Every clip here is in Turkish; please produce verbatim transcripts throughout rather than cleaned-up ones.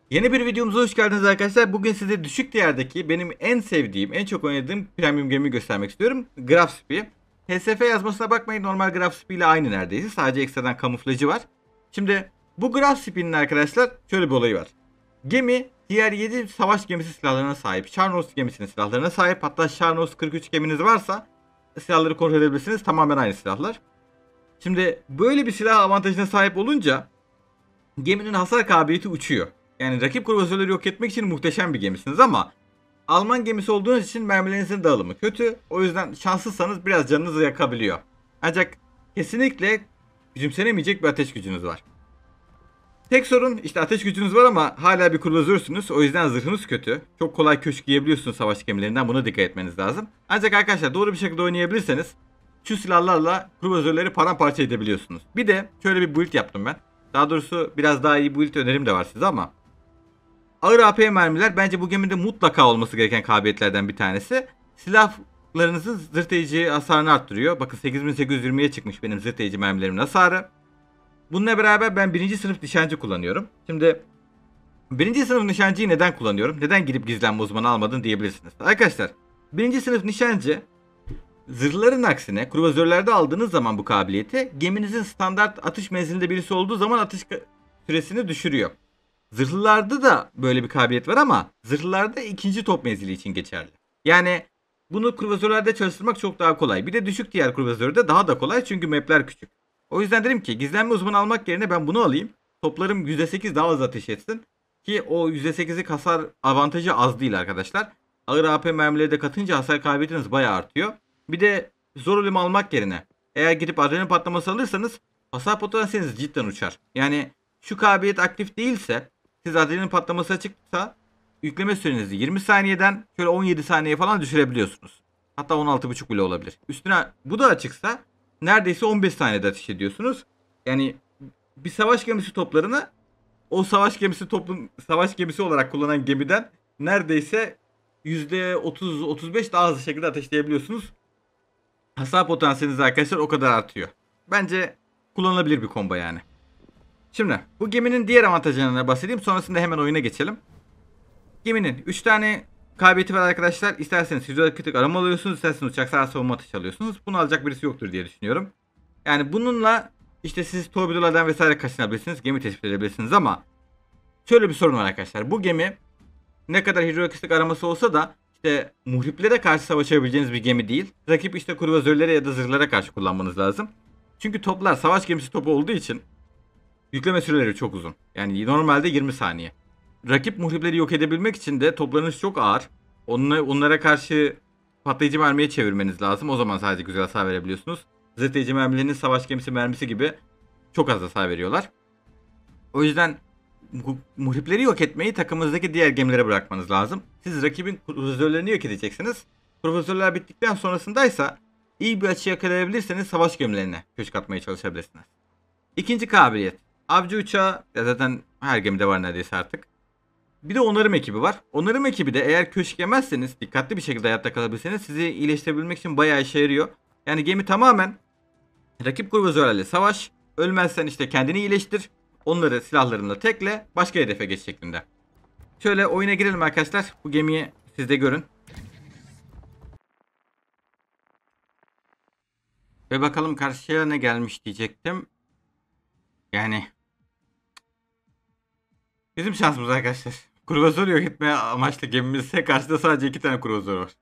Yeni bir videomuza hoş geldiniz arkadaşlar. Bugün size düşük diyardaki benim en sevdiğim, en çok oynadığım premium gemiyi göstermek istiyorum. Graph-Spy. H S F yazmasına bakmayın, normal Graph-Spy ile aynı neredeyse. Sadece ekstradan kamuflajı var. Şimdi bu Graph-Spy'nin arkadaşlar şöyle bir olayı var. Gemi diğer yedi savaş gemisi silahlarına sahip. Charnos gemisinin silahlarına sahip. Hatta Charnos kırk üç geminiz varsa silahları kontrol edebilirsiniz. Tamamen aynı silahlar. Şimdi böyle bir silah avantajına sahip olunca geminin hasar kabiliyeti uçuyor. Yani rakip kruvazörleri yok etmek için muhteşem bir gemisiniz ama Alman gemisi olduğunuz için mermilerinizin dağılımı kötü. O yüzden şanssızsanız biraz canınızı yakabiliyor. Ancak kesinlikle küçümsenemeyecek bir ateş gücünüz var. Tek sorun işte ateş gücünüz var ama hala bir kruvazörsünüz. O yüzden zırhınız kötü. Çok kolay köşk yiyebiliyorsunuz savaş gemilerinden. Buna dikkat etmeniz lazım. Ancak arkadaşlar doğru bir şekilde oynayabilirseniz şu silahlarla kruvazörleri paramparça edebiliyorsunuz. Bir de şöyle bir build yaptım ben. Daha doğrusu biraz daha iyi build önerim de var size ama ağır A P mermiler bence bu gemide mutlaka olması gereken kabiliyetlerden bir tanesi. Silahlarınızın zırh değici hasarını arttırıyor. Bakın sekiz bin sekiz yüz yirmiye çıkmış benim zırh değici mermilerimin hasarı. Bununla beraber ben birinci sınıf nişancı kullanıyorum. Şimdi birinci sınıf nişancıyı neden kullanıyorum? Neden gidip gizlenme uzmanı almadın diyebilirsiniz. Arkadaşlar birinci sınıf nişancı zırhların aksine kruvazörlerde aldığınız zaman bu kabiliyeti geminizin standart atış menzilinde birisi olduğu zaman atış süresini düşürüyor. Zırhlılarda da böyle bir kabiliyet var ama zırhlılarda ikinci top menzili için geçerli. Yani bunu kruvazörlerde çalıştırmak çok daha kolay. Bir de düşük diğer kruvazörde daha da kolay çünkü mapler küçük. O yüzden dedim ki gizlenme uzmanı almak yerine ben bunu alayım. Toplarım yüzde sekiz daha az ateş etsin. Ki o yüzde sekizlik hasar avantajı az değil arkadaşlar. Ağır A P mermileri de katınca hasar kaybetiniz bayağı artıyor. Bir de zor ölüm almak yerine eğer gidip adrenalin patlaması alırsanız hasar potansiyeliniz cidden uçar. Yani şu kabiliyet aktif değilse siz adrenalin patlaması açıksa yükleme sürenizi yirmi saniyeden şöyle on yedi saniye falan düşürebiliyorsunuz. Hatta on altı buçuk bile olabilir. Üstüne bu da açıksa neredeyse on beş saniyede ateş ediyorsunuz. Yani bir savaş gemisi toplarını o savaş gemisi toplum savaş gemisi olarak kullanan gemiden neredeyse yüzde otuz otuz beş daha hızlı şekilde ateşleyebiliyorsunuz. Hasar potansiyeliniz arkadaşlar o kadar artıyor. Bence kullanılabilir bir combo yani. Şimdi bu geminin diğer avantajlarına bahsedeyim. Sonrasında hemen oyuna geçelim. Geminin üç tane kabiliyeti var arkadaşlar. İsterseniz hidroelektrik arama alıyorsunuz. İsterseniz uçak saha savunma atışı alıyorsunuz. Bunu alacak birisi yoktur diye düşünüyorum. Yani bununla işte siz torpidolardan vesaire kaçınabilirsiniz. Gemi tespit edebilirsiniz ama şöyle bir sorun var arkadaşlar. Bu gemi ne kadar hidroelektrik araması olsa da işte muhriplere karşı savaşabileceğiniz bir gemi değil. Rakip işte kruvazörlere ya da zırhlara karşı kullanmanız lazım. Çünkü toplar savaş gemisi topu olduğu için yükleme süreleri çok uzun. Yani normalde yirmi saniye. Rakip muhripleri yok edebilmek için de toplarınız çok ağır. Onlara, onlara karşı patlayıcı mermiye çevirmeniz lazım. O zaman sadece güzel hasar verebiliyorsunuz. Zırhlayıcı mermilerinin savaş gemisi mermisi gibi çok az hasar veriyorlar. O yüzden muhripleri yok etmeyi takımınızdaki diğer gemilere bırakmanız lazım. Siz rakibin kruvazörlerini yok edeceksiniz. Kruvazörler bittikten sonrasındaysa iyi bir açı yakalayabilirseniz savaş gemilerine köşk atmaya çalışabilirsiniz. İkinci kabiliyet. Avcı uçağı zaten her gemide var neredeyse artık. Bir de onarım ekibi var. Onarım ekibi de eğer köşk yemezseniz, dikkatli bir şekilde hayatta kalabilirseniz sizi iyileştirebilmek için bayağı işe yarıyor. Yani gemi tamamen rakip kruvazörlerle savaş. Ölmezsen işte kendini iyileştir. Onları silahlarınla tekle, başka hedefe geç şeklinde. Şöyle oyuna girelim arkadaşlar. Bu gemiyi siz de görün. Ve bakalım karşıya ne gelmiş diyecektim. Yani bizim şansımız arkadaşlar. Kruvazör yok etmeye amaçlı gemimizde karşıda sadece iki tane kruvazör var.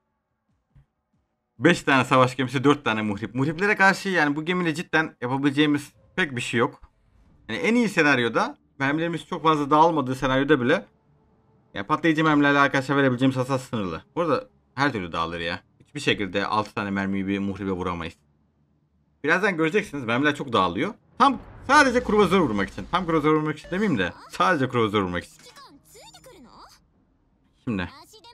beş tane savaş gemisi, dört tane muhrip. Muhriplere karşı yani bu gemiyle cidden yapabileceğimiz pek bir şey yok. Yani en iyi senaryoda mermilerimiz çok fazla dağılmadığı senaryoda bile yani patlayıcı mermilerle arkadaşlar verebileceğimiz hasar sınırlı. Bu arada her türlü dağılır ya. Hiçbir şekilde altı tane mermiyi bir muhribe vuramayız. Birazdan göreceksiniz mermiler çok dağılıyor. Tam sadece kruvazör vurmak için. Tam kruvazör vurmak için demeyeyim de sadece kruvazör vurmak için. Şimdi.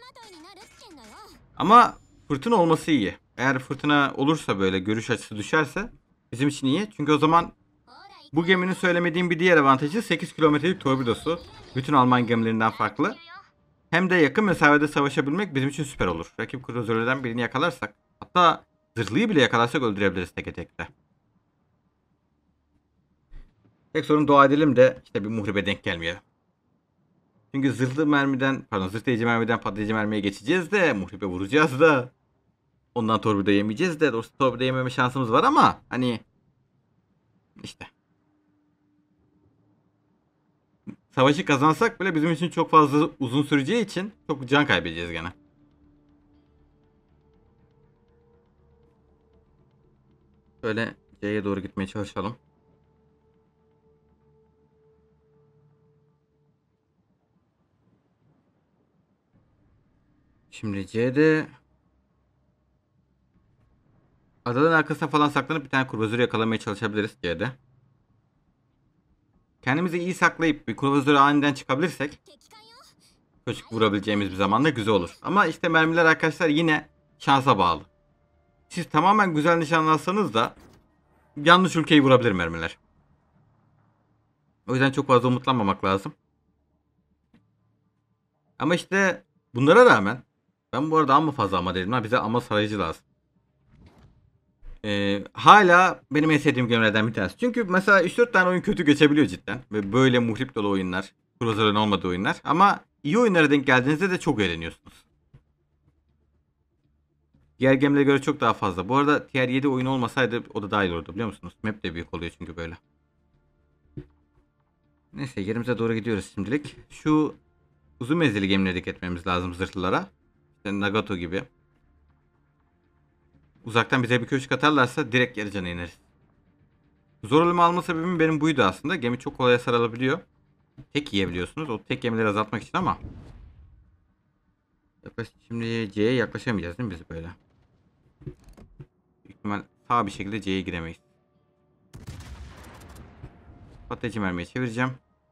Ama fırtına olması iyi. Eğer fırtına olursa böyle görüş açısı düşerse bizim için iyi. Çünkü o zaman bu geminin söylemediğim bir diğer avantajı sekiz kilometrelik torpidosu. Bütün Alman gemilerinden farklı. Hem de yakın mesafede savaşabilmek bizim için süper olur. Rakip kruzörlerden birini yakalarsak, hatta zırhlıyı bile yakalarsak öldürebiliriz teke tekte. Tek sorun dua edelim de işte bir muhribe denk gelmeyelim. Çünkü zırhlı mermiden, pardon zırhlayıcı mermiden patlayıcı mermiye geçeceğiz de muhribe vuracağız da. Ondan torpido yemeyeceğiz de. Doğrusu torpido yememe şansımız var ama hani işte. Savaşı kazansak bile bizim için çok fazla uzun süreceği için çok can kaybedeceğiz gene. Böyle C'ye doğru gitmeye çalışalım. Şimdi C'de adaların arkasına falan saklanıp bir tane kruvazörü yakalamaya çalışabiliriz C'de. Kendimizi iyi saklayıp bir kruvazöre aniden çıkabilirsek köşk vurabileceğimiz bir zamanda güzel olur. Ama işte mermiler arkadaşlar yine şansa bağlı. Siz tamamen güzel nişanlansanız da yanlış ülkeyi vurabilir mermiler. O yüzden çok fazla umutlanmamak lazım. Ama işte bunlara rağmen ben bu arada amma fazla ama dedim. Bize ama sarayıcı lazım. Ee, hala benim en sevdiğim gemilerden bir tanesi. Çünkü mesela üç dört tane oyun kötü geçebiliyor cidden. Ve böyle muhrip dolu oyunlar. Kruvazörün olmadığı oyunlar. Ama iyi oyunlara denk geldiğinizde de çok eğleniyorsunuz. Diğer gemilere göre çok daha fazla. Bu arada Tier yedi oyun olmasaydı o da dahil olurdu biliyor musunuz? Map de büyük oluyor çünkü böyle. Neyse yerimize doğru gidiyoruz şimdilik. Şu uzun menzilli gemileri dikkat etmemiz lazım zırhlılara. İşte Nagato gibi. Uzaktan bize bir köşk atarlarsa direkt yarı cana ineriz. Zor ölümü alma sebebim benim buydu aslında. Gemi çok kolay hasar alabiliyor. Tek yiyebiliyorsunuz. O tek gemileri azaltmak için ama. Yaklaş, şimdi C'ye yaklaşamayacağız değil mi biz böyle? Büyük ihtimal sağ bir şekilde C'ye giremeyiz. Patlayıcı mermiye çevireceğim.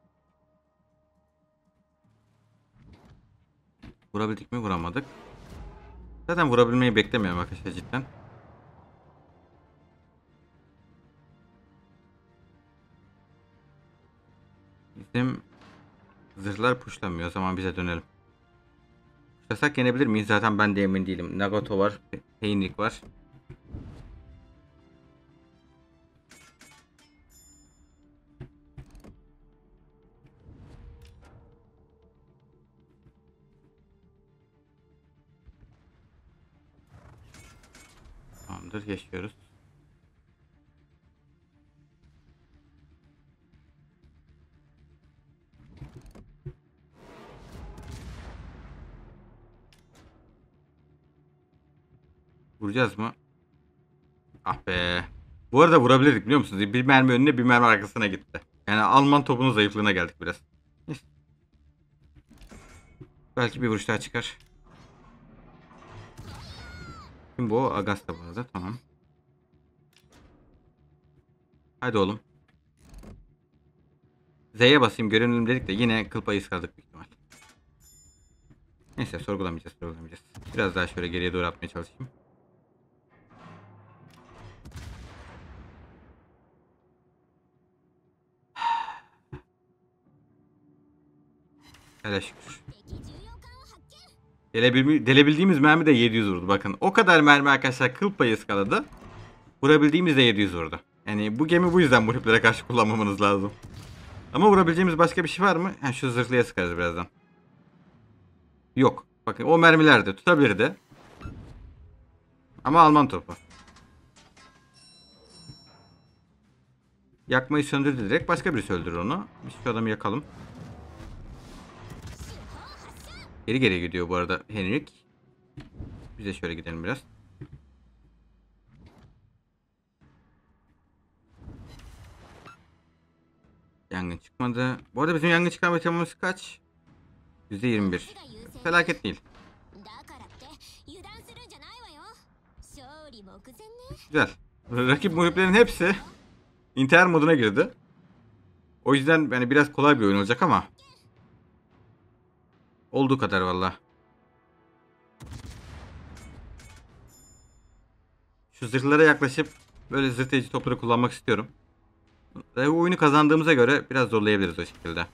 Vurabildik mi? Vuramadık. Zaten vurabilmeyi beklemiyorum arkadaşlar cidden. Bizim zırhlar puşlamıyor. O zaman bize dönelim. Puşlasak yenebilir miyiz? Zaten ben de emin değilim. Nagato var. Heinrich var. Tamamdır. Yaşıyoruz. Vuracağız mı? Ah be. Bu arada vurabilirdik biliyor musunuz? Bir mermi önüne bir mermi arkasına gitti. Yani Alman topunun zayıflığına geldik biraz. Neyse. Belki bir vuruş daha çıkar. Kim bu? Agasta bu arada. Tamam. Hadi oğlum. Z'ye basayım görelim dedik de yine kıl payı ıskardık büyük ihtimal. Neyse sorgulamayacağız sorgulamayacağız. Biraz daha şöyle geriye doğru atmaya çalışayım. Hele şükür. Delebil delebildiğimiz mermi de yedi yüz vurdu. Bakın o kadar mermi arkadaşlar kıl payı ıskaladı. Vurabildiğimiz de yedi yüz vurdu. Yani bu gemi bu yüzden muhriplere karşı kullanmamanız lazım. Ama vurabileceğimiz başka bir şey var mı? Ha, şu zırhlıya sıkarız birazdan. Yok. Bakın o mermiler de tutabilirdi. Ama Alman topu. Yakmayı söndürdü direkt. Başka birisi öldürür onu. Biz şu adamı yakalım. Geri geri gidiyor bu arada Henrik. Biz de şöyle gidelim biraz. Yangın çıkmadı. Bu arada bizim yangın çıkarma ihtimalimiz kaç? yüzde yirmi bir. Felaket değil. Güzel. Rakip muhiplerin hepsi intihar moduna girdi. O yüzden yani biraz kolay bir oyun olacak ama olduğu kadar valla. Şu zırhlara yaklaşıp böyle zırhlayıcı topları kullanmak istiyorum. Ve oyunu kazandığımıza göre biraz zorlayabiliriz o şekilde.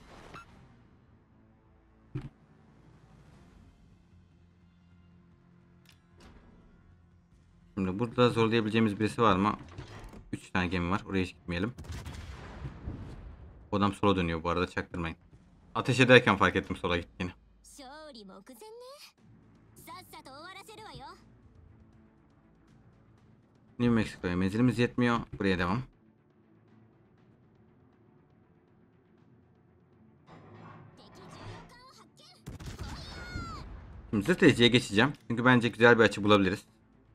Şimdi burada zorlayabileceğimiz birisi var mı? üç tane gemi var. Oraya hiç gitmeyelim. O adam sola dönüyor bu arada çaktırmayın. Ateş ederken fark ettim sola gittiğini. 勝利目前ね。さっさと終わらせるわよ。 New Mexico'ya menzilimiz yetmiyor. Buraya devam. Şimdi stratejiye geçeceğim. Çünkü bence güzel bir açı bulabiliriz.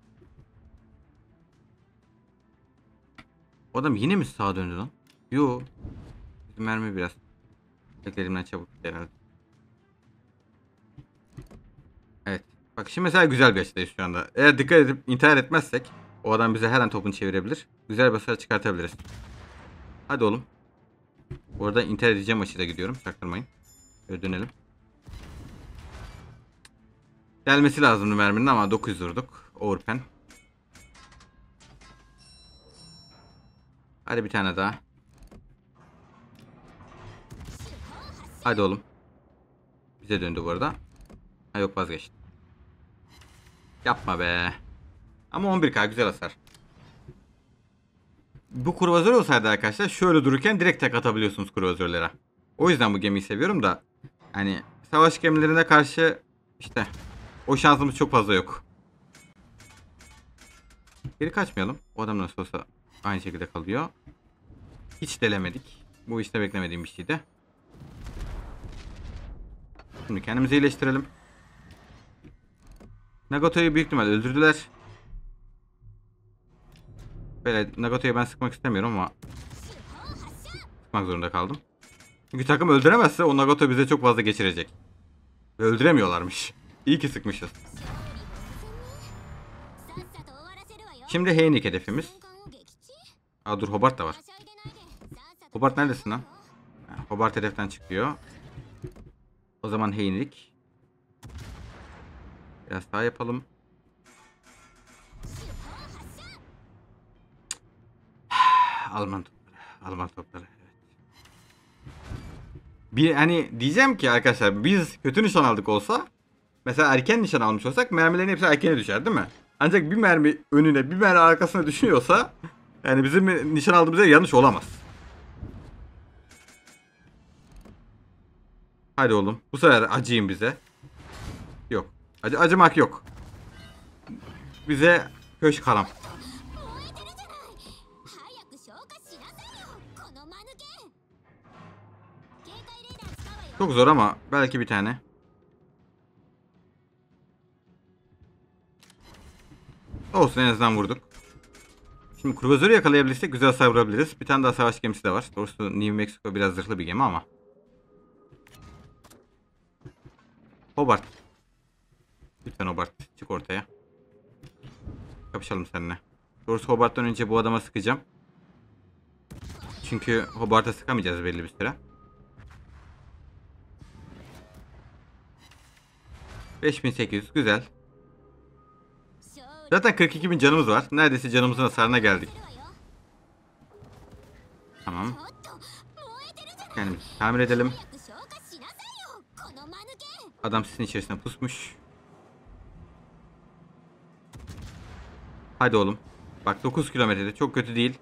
O adam yine mi sağa döndü lan? Yo. Bizim mermi biraz beklediğimden çabuk gitti herhalde. Evet. Bak şimdi mesela güzel bir açıdayız şu anda. Eğer dikkat edip intihar etmezsek o adam bize her an topunu çevirebilir. Güzel bir hasar çıkartabiliriz. Hadi oğlum. Bu arada intihar edeceğim açıda gidiyorum. Çaktırmayın. Şöyle dönelim. Gelmesi lazımdı merminin ama dokuz yüz vurduk. Overpen. Hadi bir tane daha. Hadi oğlum. Bize döndü bu arada. Ha yok, vazgeçtim. Yapma be. Ama on bir K güzel hasar. Bu kruvazör olsaydı arkadaşlar şöyle dururken direkt tek atabiliyorsunuz kruvazörlere. O yüzden bu gemiyi seviyorum da. Hani savaş gemilerine karşı işte o şansımız çok fazla yok. Geri kaçmayalım. O adam nasıl olsa aynı şekilde kalıyor. Hiç delemedik. Bu işte beklemediğim bir şeydi. Şimdi kendimizi iyileştirelim. Nagato'yu büyük ihtimal öldürdüler. Böyle Nagato'yu ben sıkmak istemiyorum ama sıkmak zorunda kaldım. Çünkü takım öldüremezse o Nagato bize çok fazla geçirecek. Ve öldüremiyorlarmış. İyi ki sıkmışız. Şimdi Heinik hedefimiz. Aa dur, Hobart da var. Hobart neredesin lan? Hobart hedeften çıkıyor. O zaman Heinik. Biraz daha yapalım. Alman topları. Alman topları. Evet. Bir hani diyeceğim ki arkadaşlar biz kötü nişan aldık olsa mesela erken nişan almış olsak mermilerin hepsi erkene düşer değil mi? Ancak bir mermi önüne bir mermi arkasına düşüyorsa yani bizim nişan aldığımız yer yanlış olamaz. Hadi oğlum. Bu sefer acıyın bize. Yok. Acı, acımak yok. Bize köşk haram. Çok zor ama belki bir tane. Olsun, en azından vurduk. Şimdi kruvazörü yakalayabilirsek güzel hasar vurabiliriz. Bir tane daha savaş gemisi de var. Doğrusu New Mexico biraz zırhlı bir gemi ama. Hobart. Lütfen Hobart çık ortaya. Kapışalım seninle. Doğrusu Hobart'tan önce bu adama sıkacağım. Çünkü Hobart'a sıkamayacağız belli bir süre. beş bin sekiz yüz güzel. Zaten kırk iki bin canımız var. Neredeyse canımızın hasarına geldik. Tamam. Kendimizi tamir edelim. Adam sisin içerisine pusmuş. Hadi oğlum. Bak dokuz kilometrede çok kötü değil.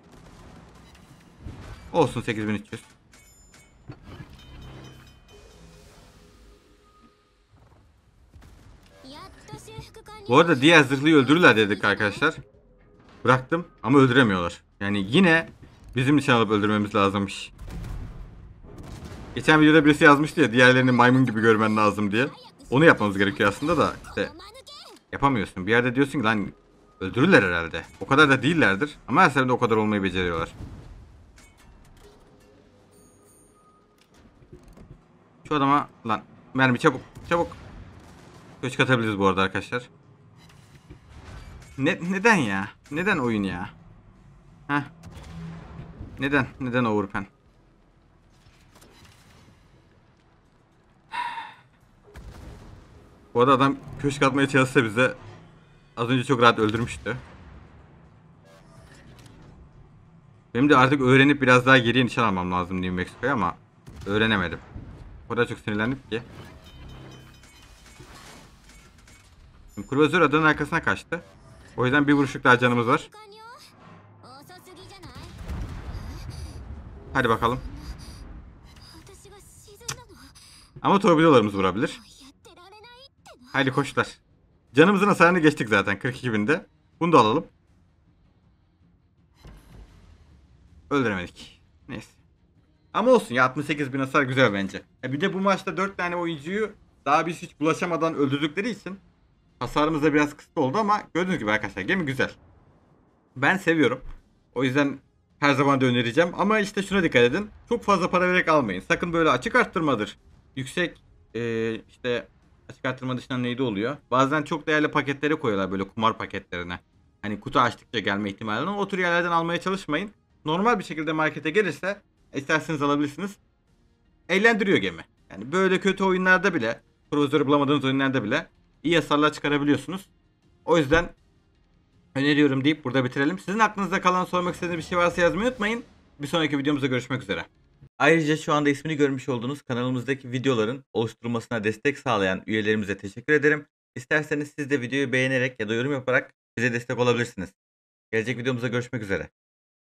Olsun sekiz bin üç yüz. Bu arada diğer zırhlıyı öldürürler dedik arkadaşlar. Bıraktım ama öldüremiyorlar. Yani yine bizim nişan alıp öldürmemiz lazımmış. Geçen videoda birisi yazmıştı ya diğerlerini maymun gibi görmen lazım diye. Onu yapmamız gerekiyor aslında da işte yapamıyorsun. Bir yerde diyorsun ki lan öldürürler herhalde. O kadar da değillerdir ama her seferinde o kadar olmayı beceriyorlar. Şu adama lan mermi çabuk çabuk. Köşk atabiliriz bu arada arkadaşlar. Ne, neden ya? Neden oyun ya? Heh. Neden? Neden overpen? Bu arada adam köşk atmaya çalışsa bize az önce çok rahat öldürmüştü. Benim de artık öğrenip biraz daha geriye nişan almam lazım New Mexico'ya ama öğrenemedim. O kadar çok sinirlendim ki. Kruvazör adanın arkasına kaçtı. O yüzden bir vuruşluk daha canımız var. Hadi bakalım. Ama torpidolarımız vurabilir. やってられないってな。 Haydi koçlar. Canımızın hasarını geçtik zaten kırk iki binde. Bunu da alalım. Öldüremedik. Neyse. Ama olsun ya, altmış sekiz bin hasar güzel bence. E bir de bu maçta dört tane oyuncuyu daha biz hiç bulaşamadan öldürdükleri için hasarımız da biraz kısıtlı oldu ama gördüğünüz gibi arkadaşlar gemi güzel. Ben seviyorum. O yüzden her zaman da önereceğim. Ama işte şuna dikkat edin. Çok fazla para vererek almayın. Sakın böyle açık arttırmadır. Yüksek e, işte açık arttırma dışında neydi oluyor? Bazen çok değerli paketlere koyuyorlar, böyle kumar paketlerine. Hani kutu açtıkça gelme ihtimali olan. O tür yerlerden almaya çalışmayın. Normal bir şekilde markete gelirse isterseniz alabilirsiniz. Eğlendiriyor gemi. Yani böyle kötü oyunlarda bile, kruzları bulamadığınız oyunlarda bile iyi hasarlar çıkarabiliyorsunuz. O yüzden öneriyorum deyip burada bitirelim. Sizin aklınızda kalan, sormak istediğiniz bir şey varsa yazmayı unutmayın. Bir sonraki videomuzda görüşmek üzere. Ayrıca şu anda ismini görmüş olduğunuz kanalımızdaki videoların oluşturulmasına destek sağlayan üyelerimize teşekkür ederim. İsterseniz siz de videoyu beğenerek ya da yorum yaparak bize destek olabilirsiniz. Gelecek videomuzda görüşmek üzere.